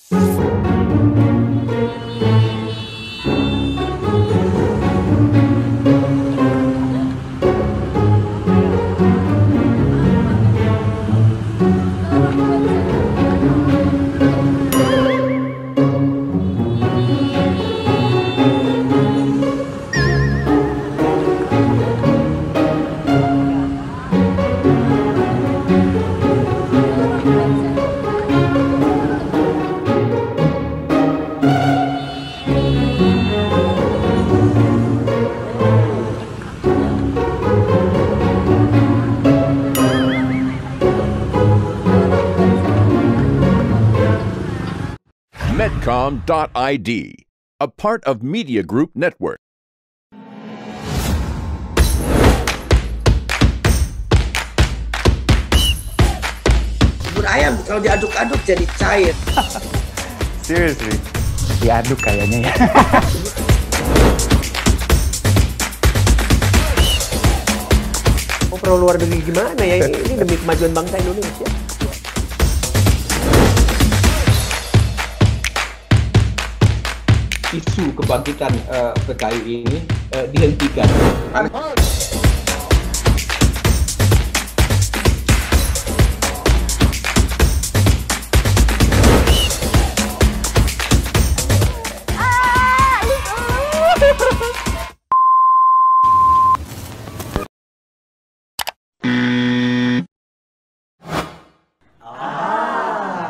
Medcom.id, a part of Media Group Network. Bubur ayam kalau diaduk-aduk jadi cair. Seriously? Diaduk kayaknya ya. Mau perlu luar negeri gimana ya? Ini demi kemajuan bangsa Indonesia. Isu kebangkitan PKI ini dihentikan.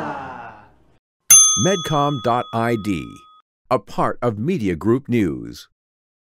Medcom.id, a part of Media Group News.